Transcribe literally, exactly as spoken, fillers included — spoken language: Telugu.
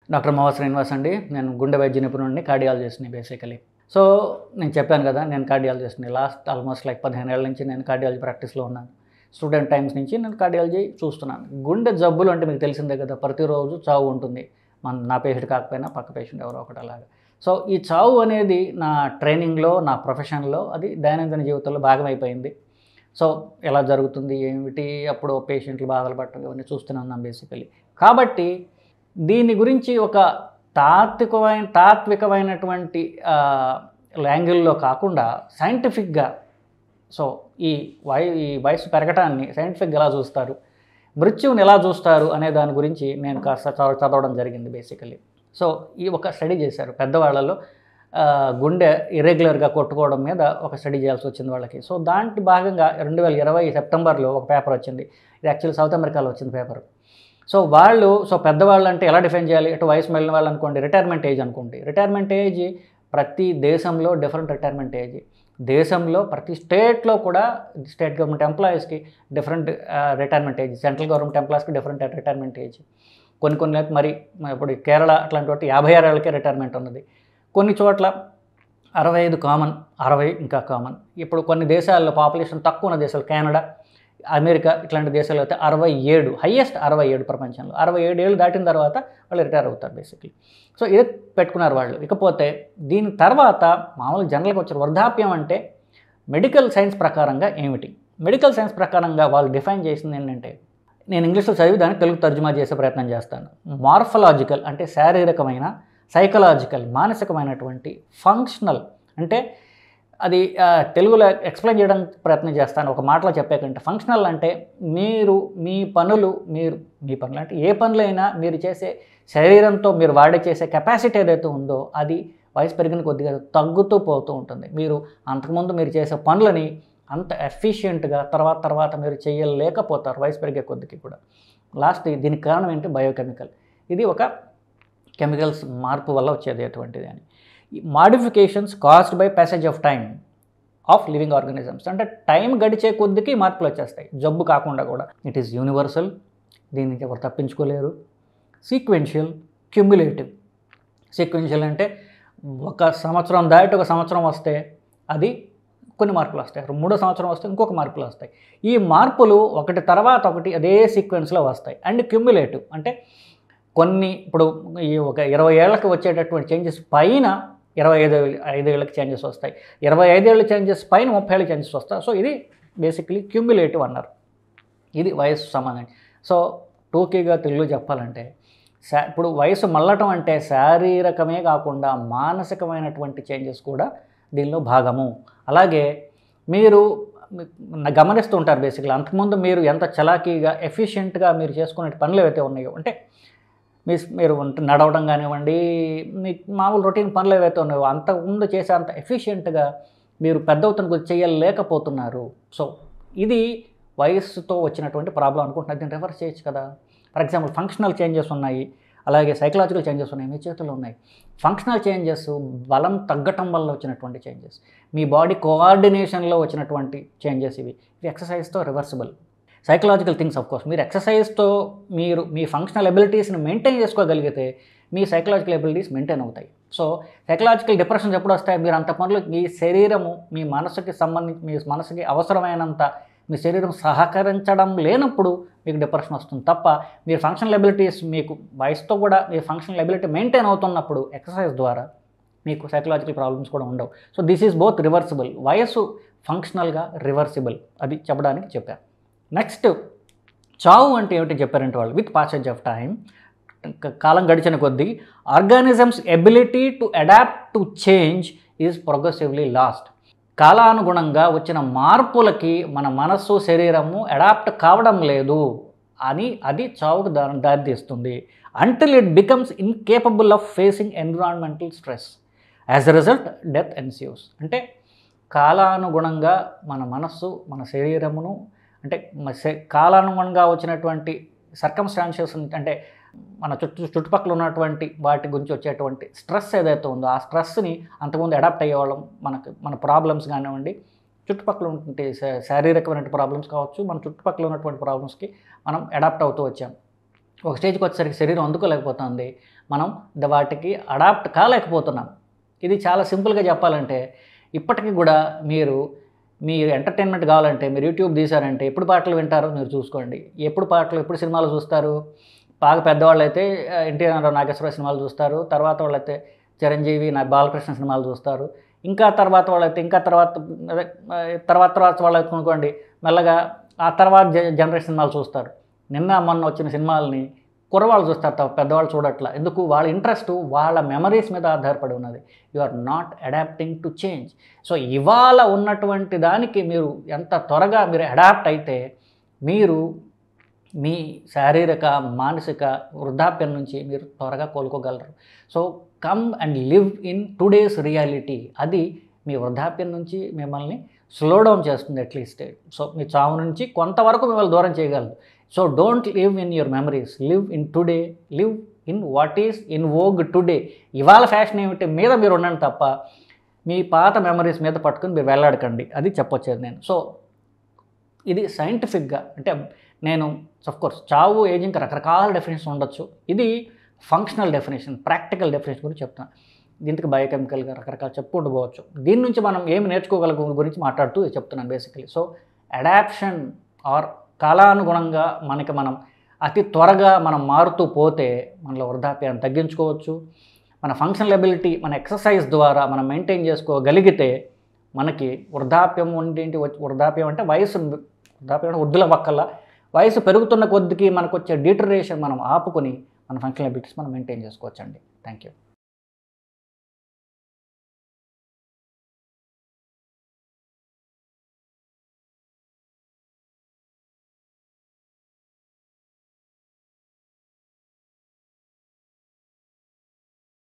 డాక్టర్ మోవా శ్రీనివాస్ అండి. నేను గుండె వైద్య నిపుణుడిని, కార్డియాలజిస్ట్‌ని బేసికలీ. సో, నేను చెప్పాను కదా! నేను కార్డియాలజిస్ట్‌ని. లాస్ట్ ఆల్మోస్ట్ లైక్ పదిహేను ఏళ్ల నుంచి నేను కార్డియాలజీ ప్రాక్టీస్‌లో ఉన్నాను. స్టూడెంట్ టైమ్స్ నుంచి నేను కార్డియాలజీ చూస్తున్నాను. గుండె జబ్బులు అంటే మీకు తెలిసిందే కదా! ప్రతిరోజు చావు ఉంటుంది. మన నా పేషెంట్ కాకపోయినా పక్క పేషెంట్ ఎవరో ఒకటి అలాగా. సో, ఈ చావు అనేది నా ట్రైనింగ్‌లో, నా ప్రొఫెషన్‌లో అది దైనందిన జీవితంలో భాగమైపోయింది. సో, ఎలా జరుగుతుంది, ఏమిటి, అప్పుడు పేషెంట్లు బాధలు పడటం ఇవన్నీ చూస్తూనే ఉన్నాం బేసికలీ. కాబట్టి దీని గురించి ఒక తాత్వికమైన తాత్వికమైనటువంటి ఆహ్, యాంగిల్‌లో కాకుండా సైంటిఫిక్‌గా సో, ఈ వై ఈ వయసు పెరగటాన్ని సైంటిఫిక్‌గా ఎలా చూస్తారు, మృత్యువుని ఎలా చూస్తారు అనే దాని గురించి నేను కాస్త చ చదవడం జరిగింది బేసికలీ. సో, ఈ ఒక స్టడీ చేశారు పెద్దవాళ్ళలో ఆహ్, గుండె ఇర్రెగ్యులర్‌గా కొట్టుకోవడం మీద ఒక స్టడీ చేయాల్సి వచ్చింది వాళ్ళకి. సో, దాంట్లో భాగంగా రెండు వేల ఇరవై సెప్టెంబర్‌లో ఒక పేపర్ వచ్చింది. ఇది యాక్చువల్లీ సౌత్ అమెరికాలో వచ్చింది పేపర్. సో, వాళ్ళు సో, పెద్దవాళ్ళు అంటే ఎలా డిఫైన్ చేయాలి? ఇటు వయసు మళ్ళిన వాళ్ళు అనుకోండి, రిటైర్మెంట్ ఏజ్ అనుకోండి. రిటైర్మెంట్ ఏజ్ ప్రతి దేశంలో డిఫరెంట్ రిటైర్మెంట్ ఏజ్. దేశంలో ప్రతి స్టేట్‌లో కూడా స్టేట్ గవర్నమెంట్ ఎంప్లాయీస్‌కి different ah, retirement age. Central government ఎంప్లాయీస్‌కి డిఫరెంట్ రిటైర్మెంట్ ఏజ్. కొన్ని కొన్ని మరి ఇప్పుడు కేరళ అట్లాంటి వాటి యాభై ఆరు ఏళ్ళకే రిటైర్మెంట్ ఉన్నది. కొన్ని చోట్ల అరవై ఐదు కామన్, అరవై ఇంకా కామన్. ఇప్పుడు కొన్ని దేశాల్లో పాపులేషన్ తక్కువ ఉన్న దేశాలు కెనడా, అమెరికా ఇట్లాంటి దేశాల్లో అయితే అరవై ఏడు హైయెస్ట్ అరవై ఏడు ప్రపంచంలో. అరవై ఏడు ఏళ్ళు దాటిన తర్వాత వాళ్ళు రిటైర్ అవుతారు బేసిక్లీ. సో, ఇది పెట్టుకున్నారు వాళ్ళు. ఇకపోతే దీని తర్వాత మామూలుగా జనరల్‌గా వచ్చే వృద్ధాప్యం అంటే మెడికల్ సైన్స్ ప్రకారంగా ఏమిటి? మెడికల్ సైన్స్ ప్రకారంగా వాళ్ళు డిఫైన్ చేసింది ఏంటంటే, నేను ఇంగ్లీష్‌లో చదివి దాన్ని తెలుగు తర్జుమా చేసే ప్రయత్నం చేస్తాను. మార్ఫలాజికల్ అంటే శారీరకమైన, సైకలాజికల్ మానసికమైనటువంటి, ఫంక్షనల్ అంటే అది ఆహ్, తెలుగులో ఎక్స్‌ప్లెయిన్ చేయడానికి ప్రయత్నం చేస్తాను ఒక మాటలో చెప్పే కంటే. ఫంక్షనల్ అంటే మీరు మీ పనులు మీరు మీ పనులు అంటే ఏ పనులైనా మీరు చేసే శరీరంతో మీరు వాడే చేసే కెపాసిటీ ఏదైతే ఉందో అది వయసు పెరిగిన కొద్దిగా తగ్గుతూ పోతూ ఉంటుంది. మీరు అంతకుముందు మీరు చేసే పనులని అంత ఎఫిషియెంట్‌గా తర్వాత తర్వాత మీరు చేయలేకపోతారు వయసు పెరిగే కొద్దికి కూడా. లాస్ట్ దీనికి కారణం ఏంటి? బయోకెమికల్. ఇది ఒక కెమికల్స్ మార్పు వల్ల వచ్చేది అటువంటిది అని. Modifications caused by passage of time of living organisms అంటే టైం గడిచే కొద్దికి మార్పులు వచ్చేస్తాయి, జబ్బు కాకుండా కూడా. ఇట్ ఈస్ యూనివర్సల్, దీని నుంచి ఎవరు తప్పించుకోలేరు. Sequential, cumulative. సీక్వెన్షియల్ అంటే ఒక సంవత్సరం దాటి ఒక సంవత్సరం వస్తే అది కొన్ని మార్పులు వస్తాయి, మూడో సంవత్సరం వస్తే ఇంకొక మార్పులు వస్తాయి. ఈ మార్పులు ఒకటి తర్వాత ఒకటి అదే సీక్వెన్స్లో వస్తాయి. అండ్ క్యుములేటివ్ అంటే కొన్ని ఇప్పుడు ఈ ఒక ఇరవై ఏళ్ళకి వచ్చేటటువంటి చేంజెస్ పైన ఇరవై ఐదు ఐదేళ్ళకి చేంజెస్ వస్తాయి, ఇరవై ఐదేళ్ళ చేంజెస్ పైన ముప్పై ఏళ్ళకి చేంజెస్ వస్తాయి. సో, ఇది బేసిక్లీ క్యుములేటివ్ అన్నారు. ఇది వయసు సంబంధం. సో, టూకీగా తెలుగులో చెప్పాలంటే శా ఇప్పుడు వయసు మళ్ళటం అంటే శారీరకమే కాకుండా మానసికమైనటువంటి చేంజెస్ కూడా దీనిలో భాగము. అలాగే మీరు గమనిస్తూ ఉంటారు బేసిక్లీ అంతకుముందు మీరు ఎంత చలాకీగా ఎఫిషియెంట్గా మీరు చేసుకునే పనులు ఏవైతే ఉన్నాయో అంటే మీ మీరు నడవడం కానివ్వండి, మీ మామూలు రొటీన్ పనులు ఏవైతే ఉన్నాయో అంతకుముందు చేసే అంత ఎఫిషియెంట్గా మీరు పెద్ద అవుతున్న కొద్ది చేయలేకపోతున్నారు. సో, ఇది వయస్సుతో వచ్చినటువంటి ప్రాబ్లం అనుకుంటున్నారు. దీన్ని రివర్స్ చేయొచ్చు కదా. ఫర్ ఎగ్జాంపుల్ ఫంక్షనల్ చేంజెస్ ఉన్నాయి, అలాగే సైకలాజికల్ చేంజెస్ ఉన్నాయి, మీ చేతుల్లో ఉన్నాయి. ఫంక్షనల్ చేంజెస్ బలం తగ్గటం వల్ల వచ్చినటువంటి చేంజెస్, మీ బాడీ కోఆర్డినేషన్లో వచ్చినటువంటి చేంజెస్ ఇవి ఇవి ఎక్సర్సైజ్తో reversible. Psychological things of course మీరు ఎక్సర్సైజ్తో మీరు మీ ఫంక్షనల్ ఎబిలిటీస్ని మెయింటైన్ చేసుకోగలిగితే మీ సైకలాజికల్ ఎబిలిటీస్ మెయింటైన్ అవుతాయి. సో, సైకలాజికల్ డిప్రెషన్స్ ఎప్పుడు వస్తాయి? మీరు అంత పనులు మీ శరీరము మీ మనసుకి సంబంధించి మీ మనసుకి అవసరమైనంత మీ శరీరం సహకరించడం లేనప్పుడు మీకు డిప్రెషన్ వస్తుంది తప్ప, మీరు ఫంక్షనల్ ఎబిలిటీస్ మీకు వయసుతో కూడా మీ ఫంక్షనల్ ఎబిలిటీ మెయింటైన్ అవుతున్నప్పుడు ఎక్సర్సైజ్ ద్వారా మీకు సైకలాజికల్ ప్రాబ్లమ్స్ కూడా ఉండవు. So, this is both reversible. వయసు ఫంక్షనల్గా రివర్సిబుల్ అది చెప్పడానికి చెప్పారు. నెక్స్ట్ చావు అంటే ఏమిటి చెప్పారంటే వాళ్ళు విత్ పాసేజ్ ఆఫ్ టైం కాలం గడిచిన కొద్దీ organisms ability to adapt to change is progressively lost. కాలానుగుణంగా వచ్చిన మార్పులకి మన మనస్సు శరీరము అడాప్ట్ కావడం లేదు అని అది చావుకు దా దారితీస్తుంది. Until it becomes incapable of facing environmental stress. As a result death ensues. అంటే కాలానుగుణంగా మన మనస్సు మన శరీరమును అంటే కాలానుగుణంగా వచ్చినటువంటి సర్కమ్స్టాన్షియస్ అంటే మన చుట్టూ చుట్టుపక్కల ఉన్నటువంటి వాటి గురించి వచ్చేటువంటి స్ట్రెస్ ఏదైతే ఉందో ఆ స్ట్రెస్ని అంతకుముందు అడాప్ట్ అయ్యేవాళ్ళం. మనకు మన ప్రాబ్లమ్స్ కానివ్వండి, చుట్టుపక్కల ఉన్నటువంటి శారీరకమైన ప్రాబ్లమ్స్ కావచ్చు, మన చుట్టుపక్కల ఉన్నటువంటి ప్రాబ్లమ్స్కి మనం అడాప్ట్ అవుతూ వచ్చాం. ఒక స్టేజ్కి వచ్చేసరికి శరీరం అందుకోలేకపోతుంది, మనం ద- వాటికి అడాప్ట్ కాలేకపోతున్నాం. ఇది చాలా సింపుల్గా చెప్పాలంటే ఇప్పటికీ కూడా మీరు మీరు ఎంటర్టైన్మెంట్ కావాలంటే మీరు యూట్యూబ్ తీశారంటే ఎప్పుడు పాటలు వింటారో మీరు చూసుకోండి. ఎప్పుడు పాటలు ఎప్పుడు సినిమాలు చూస్తారు. బాగా పెద్దవాళ్ళు అయితే ఎన్టీఆర్ నాగేశ్వరరావు సినిమాలు చూస్తారు. తర్వాత వాళ్ళైతే చిరంజీవి నా బాలకృష్ణ సినిమాలు చూస్తారు. ఇంకా తర్వాత వాళ్ళైతే ఇంకా తర్వాత అదే తర్వాత తర్వాత వాళ్ళైతే అనుకోండి మెల్లగా ఆ తర్వాత జనరేషన్ సినిమాలు చూస్తారు. నిన్న మొన్న వచ్చిన సినిమాలని కుర్రవాళ్ళు చూస్తారు తప్ప పెద్దవాళ్ళు చూడట్లా. ఎందుకు? వాళ్ళ ఇంట్రెస్ట్ వాళ్ళ మెమరీస్ మీద ఆధారపడి ఉన్నది. You are not adapting to change. So ఇవాళ ఉన్నటువంటి దానికి మీరు ఎంత త్వరగా మీరు అడాప్ట్ అయితే మీరు మీ శారీరక మానసిక వృద్ధాప్యం నుంచి మీరు త్వరగా కోలుకోగలరు. So come and live in today's reality. అది మీ వృద్ధాప్యం నుంచి మిమ్మల్ని స్లో డౌన్ చేస్తుంది అట్లీస్ట్. సో మీ చావు నుంచి కొంతవరకు మిమ్మల్ని దూరం చేయగలదు. So don't live in your memories, live in today, live in what is in vogue today. ఇవాళ ఫ్యాషన్ ఏమిటి మీద మీరు ఉండండి తప్ప మీ పాత మెమరీస్ మీద పట్టుకుని మీరు వెళ్ళాడకండి. అది చెప్పొచ్చేది నేను. సో ఇది సైంటిఫిక్గా అంటే నేను కోర్స్ చావు ఏజింగ్ రకరకాల డెఫినేషన్ ఉండొచ్చు. ఇది ఫంక్షనల్ డెఫినేషన్, ప్రాక్టికల్ డెఫినేషన్ గురించి చెప్తున్నాను. దీనికి బయోకెమికల్గా రకరకాలు చెప్పుకుంటూ పోవచ్చు. దీని నుంచి మనం ఏమి నేర్చుకోగలం గురించి మాట్లాడుతూ చెప్తున్నాను బేసికలీ. సో అడాప్షన్ ఆర్ కాలానుగుణంగా మనకి మనం అతి త్వరగా మనం మారుతూ పోతే మనలో వృద్ధాప్యాన్ని తగ్గించుకోవచ్చు. మన ఫంక్షనల్ ఎబిలిటీ మన ఎక్సర్సైజ్ ద్వారా మనం మెయింటైన్ చేసుకోగలిగితే మనకి వృద్ధాప్యం ఉండేంటి వృద్ధాప్యం అంటే వయసు వృద్ధాప్యం అంటే వృద్ధుల పక్కల వయసు పెరుగుతున్న కొద్దికి మనకు వచ్చే డిటరేషన్ మనం ఆపుకొని మన ఫంక్షనల్ ఎబిలిటీస్ మనం మెయింటైన్ చేసుకోవచ్చండి. Thank you.